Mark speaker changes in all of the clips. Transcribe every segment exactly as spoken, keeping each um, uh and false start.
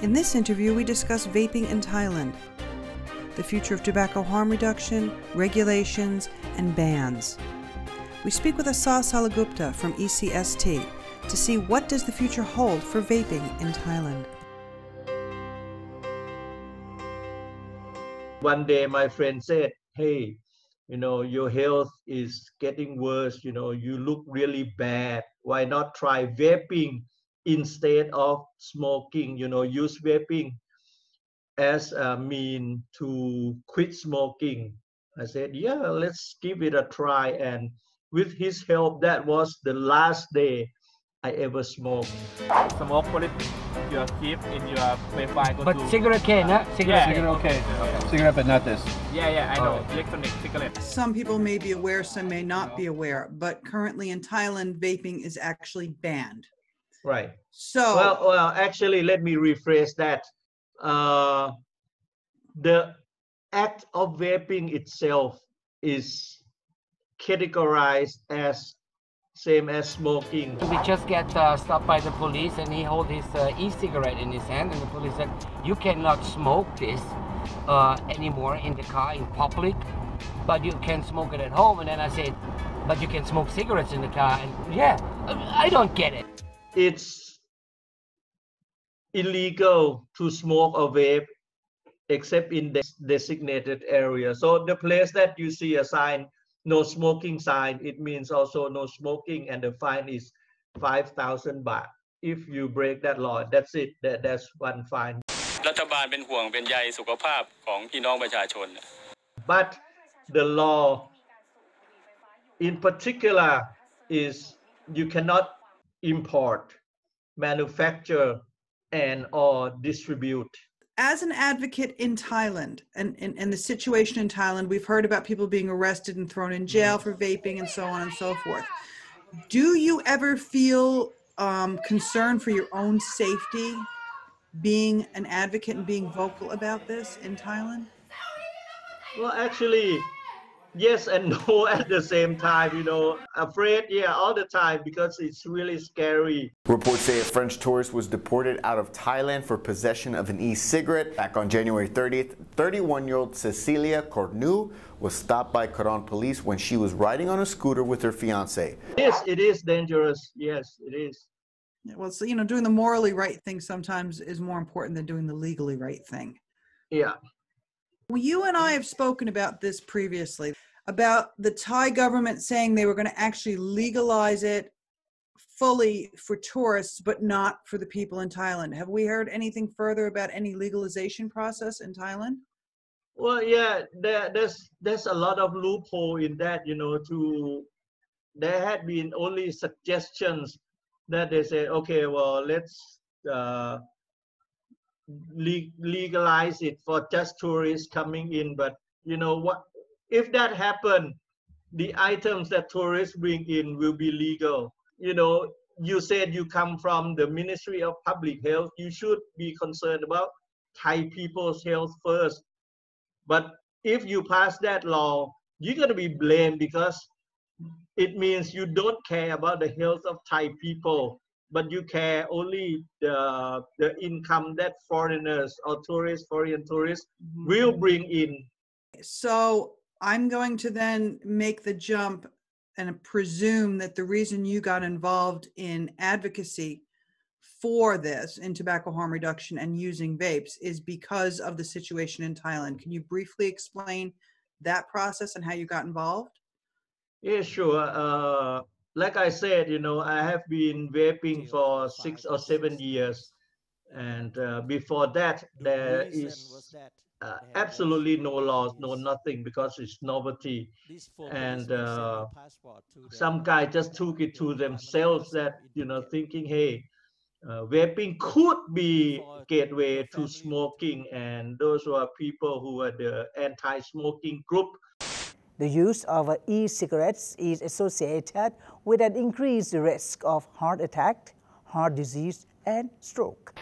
Speaker 1: In this interview, we discuss vaping in Thailand, the future of tobacco harm reduction, regulations, and bans. We speak with Asal Salagupta from E C S T to see what does the future hold for vaping in Thailand.
Speaker 2: One day my friend said, hey, you know, your health is getting worse, you know, you look really bad. Why not try vaping instead of smoking? You know, use vaping as a mean to quit smoking. I said, yeah, let's give it a try. And with his help, that was the last day I ever smoked.
Speaker 3: Smoke, put it your keep in your Wi-Fi.
Speaker 4: But to, cigarette can, uh, huh? Cigarette,
Speaker 3: yeah,
Speaker 4: cigarette
Speaker 3: okay.
Speaker 4: okay. Cigarette, but not this.
Speaker 3: Yeah, yeah, I know.
Speaker 4: Right.
Speaker 3: Electronic cigarette.
Speaker 1: Some people may be aware, some may not be aware, but currently in Thailand, vaping is actually banned.
Speaker 2: Right.
Speaker 1: So,
Speaker 2: well, well, actually, let me rephrase that. Uh, the act of vaping itself is categorized as same as smoking.
Speaker 4: We just get uh, stopped by the police, and he hold his uh, e-cigarette in his hand, and the police said, you cannot smoke this uh, anymore in the car in public, but you can smoke it at home. And then I said, but you can smoke cigarettes in the car. And yeah, I don't get it.
Speaker 2: It's illegal to smoke or vape except in the designated area. So the place that you see a sign, no smoking sign, it means also no smoking, and the fine is five thousand baht. If you break that law, that's it. That, that's one fine.
Speaker 5: รัฐบาลเป็นห่วงเป็นใยสุขภาพของพี่น้องประชาชน
Speaker 2: But the law in particular is you cannot import, manufacture, and or distribute.
Speaker 1: As an advocate in Thailand and, and, and the situation in Thailand, we've heard about people being arrested and thrown in jail for vaping and so on and so forth. Do you ever feel um, concern for your own safety being an advocate and being vocal about this in Thailand?
Speaker 2: Well, actually, yes and no at the same time, you know, afraid, yeah, all the time, because it's really scary.
Speaker 6: Reports say a French tourist was deported out of Thailand for possession of an e-cigarette. Back on January thirtieth, thirty-one-year-old Cecilia Cornu was stopped by Karon police when she was riding on a scooter with her fiancé.
Speaker 2: Yes, it is dangerous. Yes, it is.
Speaker 1: Yeah, well, so, you know, doing the morally right thing sometimes is more important than doing the legally right thing.
Speaker 2: Yeah.
Speaker 1: Well, you and I have spoken about this previously, about the Thai government saying they were going to actually legalize it fully for tourists, but not for the people in Thailand. Have we heard anything further about any legalization process in Thailand?
Speaker 2: Well, yeah, there, there's there's a lot of loophole in that, you know, to, there had been only suggestions that they say, okay, well, let's uh, legalize it for just tourists coming in. But you know what, if that happened, the items that tourists bring in will be legal. You know, you said you come from the Ministry of Public Health, you should be concerned about Thai people's health first. But if you pass that law, you're going to be blamed, because it means you don't care about the health of Thai people, but you care only the, the income that foreigners or tourists, foreign tourists will bring in.
Speaker 1: So I'm going to then make the jump and presume that the reason you got involved in advocacy for this, in tobacco harm reduction and using vapes, is because of the situation in Thailand. Can you briefly explain that process and how you got involved?
Speaker 2: Yeah, sure. Uh, like I said, you know, I have been vaping for six or seven years. And uh, before that, there is uh, absolutely no laws, no nothing, because it's novelty. And uh, some guy just took it to themselves that, you know, thinking, hey, uh, vaping could be gateway to smoking. And those were people who were the anti-smoking group.
Speaker 7: The use of e-cigarettes is associated with an increased risk of heart attack, heart disease, and stroke.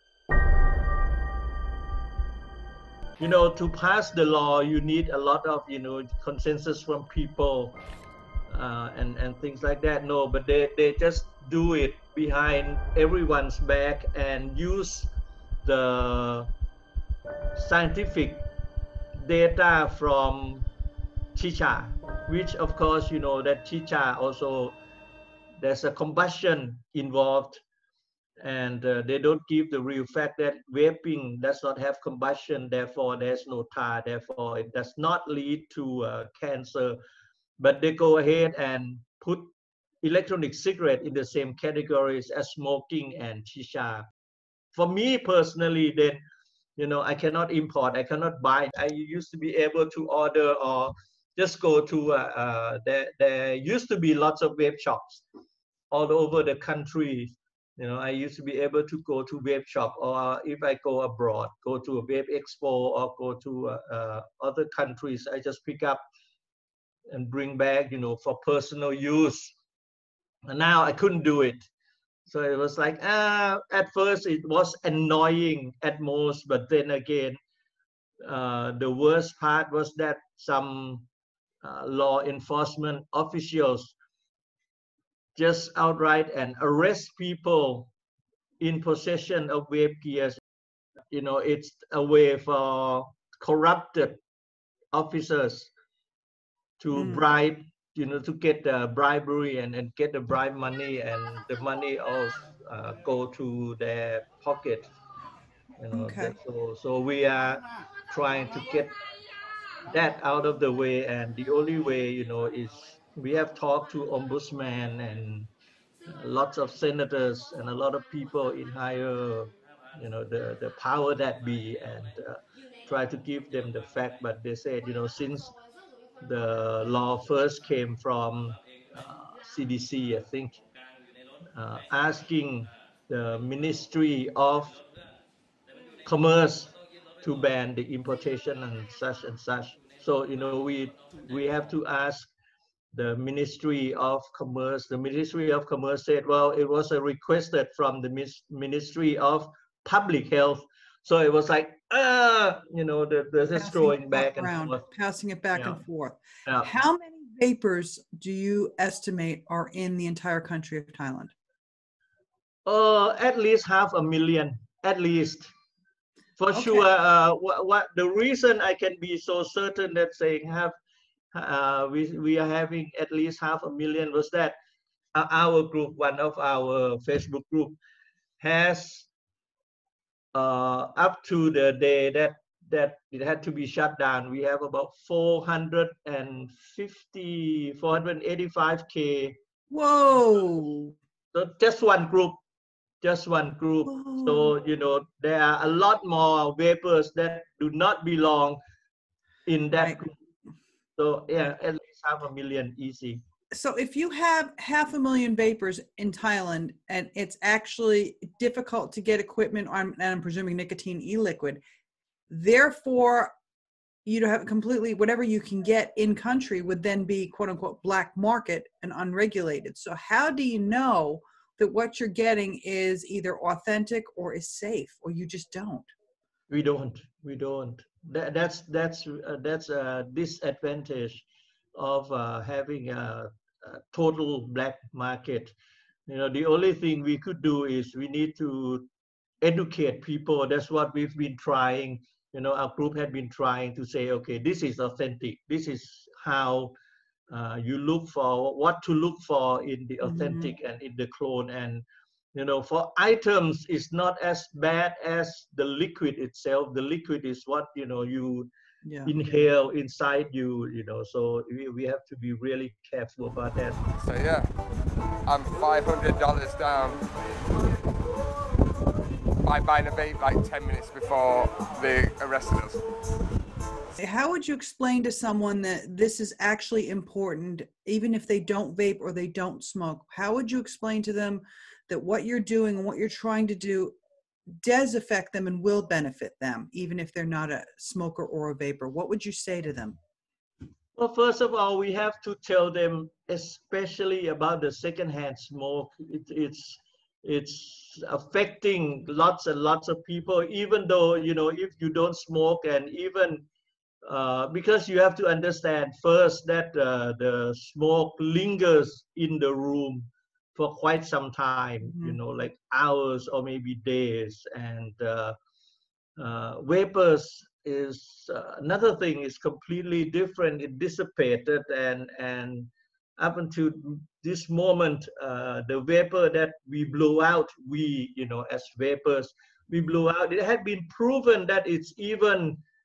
Speaker 2: You know, to pass the law, you need a lot of, you know, consensus from people uh, and, and things like that. No, but they, they just do it behind everyone's back and use the scientific data from chicha, which of course, you know, that chicha also, there's a combustion involved, and uh, they don't give the real fact that vaping does not have combustion, therefore there's no tar, therefore it does not lead to uh, cancer. But they go ahead and put electronic cigarette in the same categories as smoking and chicha. For me personally, then, you know, I cannot import, I cannot buy. I used to be able to order or just go to, uh, uh, there, there used to be lots of vape shops all over the country. You know, I used to be able to go to vape shop, or if I go abroad, go to a vape expo or go to uh, uh, other countries, I just pick up and bring back, you know, for personal use. And now I couldn't do it. So it was like, ah, at first it was annoying at most, but then again, uh, the worst part was that some uh, law enforcement officials just outright and arrest people in possession of vape gears. You know, it's a way for corrupted officers to mm. bribe, you know, to get the bribery and, and get the bribe money, and the money also uh, go to their pocket. You know,
Speaker 1: okay.
Speaker 2: that, so so we are trying to get that out of the way, and the only way, you know, is we have talked to ombudsman and lots of senators and a lot of people in higher, you know, the the power that be, and uh, try to give them the fact. But they said, you know, since the law first came from uh, C D C, I think, uh, asking the Ministry of Commerce to ban the importation and such and such. So, you know, we we have to ask the Ministry of Commerce. The Ministry of Commerce said, well, it was a requested from the Ministry of Public Health. So it was like, uh, you know, the, the just throwing back and
Speaker 1: around,
Speaker 2: forth.
Speaker 1: Passing it back
Speaker 2: yeah.
Speaker 1: and forth.
Speaker 2: Yeah.
Speaker 1: How many vapors do you estimate are in the entire country of Thailand?
Speaker 2: Uh, at least half a million, at least. For
Speaker 1: okay.
Speaker 2: sure. Uh, what, what the reason I can be so certain that saying have uh, we we are having at least half a million was that uh, our group, one of our Facebook group, has uh, up to the day that that it had to be shut down, we have about four hundred fifty, four hundred eighty-five K.
Speaker 1: Whoa!
Speaker 2: So just one group, just one group. Whoa. So, you know, there are a lot more vapors that do not belong in that right. group. So yeah, at least half a million easy.
Speaker 1: So if you have half a million vapors in Thailand and it's actually difficult to get equipment on, and I'm presuming nicotine e-liquid, therefore you don't have completely, whatever you can get in country would then be quote unquote black market and unregulated. So how do you know that what you're getting is either authentic or is safe, or you just don't?
Speaker 2: We don't, we don't. That, that's, that's, uh, that's a disadvantage of uh, having a, a total black market. You know, the only thing we could do is we need to educate people. That's what we've been trying. You know, our group had been trying to say, okay, this is authentic. This is how uh, you look for, what to look for in the authentic mm-hmm. and in the clone. And, you know, for items, it's not as bad as the liquid itself. The liquid is what, you know, you yeah. inhale inside you, you know, so we, we have to be really careful about that.
Speaker 8: So yeah, I'm five hundred dollars down by buying a vape like ten minutes before they arrested us.
Speaker 1: How would you explain to someone that this is actually important, even if they don't vape or they don't smoke? How would you explain to them that what you're doing and what you're trying to do does affect them and will benefit them, even if they're not a smoker or a vapor? What would you say to them?
Speaker 2: Well, first of all, we have to tell them, especially about the secondhand smoke. It, it's it's affecting lots and lots of people, even though, you know, if you don't smoke, and even uh, because you have to understand first that uh, the smoke lingers in the room for quite some time, mm-hmm. you know, like hours or maybe days. And uh, uh, vapors is uh, another thing is completely different. It dissipated, and and up until this moment, uh, the vapor that we blow out, we you know as vapors we blow out, it had been proven that it's even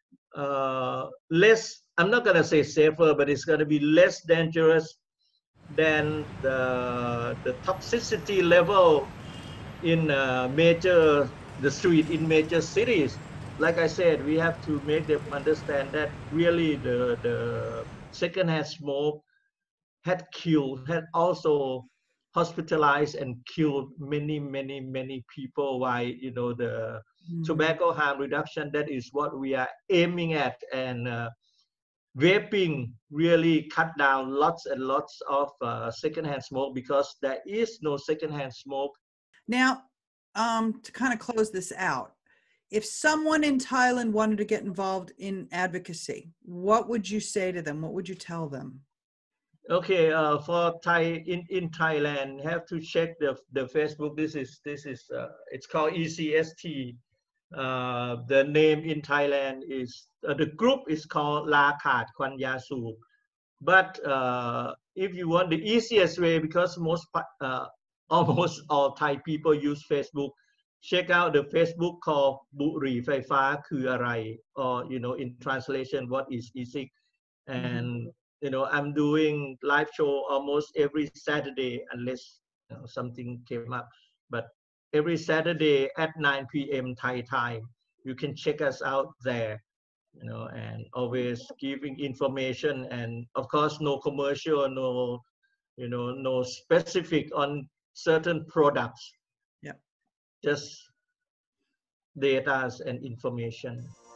Speaker 2: uh, less, I'm not going to say safer, but it's going to be less dangerous than the the toxicity level in uh, major the street in major cities. Like I said, we have to make them understand that really the the secondhand smoke had killed, had also hospitalized and killed many, many, many people. Why, you know, the mm. tobacco harm reduction, that is what we are aiming at. And uh, vaping really cut down lots and lots of uh, secondhand smoke, because there is no secondhand smoke.
Speaker 1: Now, um, to kind of close this out, if someone in Thailand wanted to get involved in advocacy, what would you say to them? What would you tell them?
Speaker 2: Okay, uh, for Thai in in Thailand, have to check the the Facebook. This is this is uh, it's called E C S T. Uh, the name in Thailand is uh, the group is called La Khat Kwan Ya Soop. But uh, if you want the easiest way, because most uh, almost all Thai people use Facebook, check out the Facebook called บุหรี่ไฟฟ้าคืออะไร or you know in translation what is e-cig. And you know, I'm doing live show almost every Saturday, unless you know, something came up. But every Saturday at nine P M Thai time, you can check us out there. You know, and always giving information, and of course, no commercial, no, you know, no specific on certain products.
Speaker 1: Yeah,
Speaker 2: just data and information.